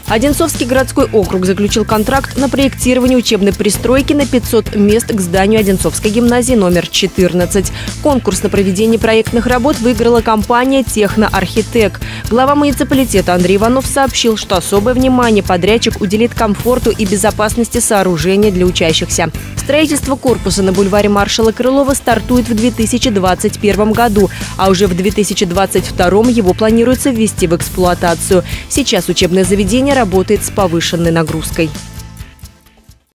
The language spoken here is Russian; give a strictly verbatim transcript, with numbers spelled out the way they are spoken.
Одинцовский городской округ заключил контракт на проектирование учебной пристройки на пятьсот мест к зданию Одинцовской гимназии номер четырнадцать. Конкурс на проведение проектных работ выиграла компания «Техноархитек». Глава муниципалитета Андрей Иванов сообщил, что особое внимание подрядчик уделит комфорту и безопасности сооружения для учащихся. Строительство корпуса на бульваре маршала Крылова стартует в две тысячи двадцать первом году, а уже в две тысячи двадцать втором его планируется ввести в эксплуатацию. Сейчас учебное заведение работает с повышенной нагрузкой.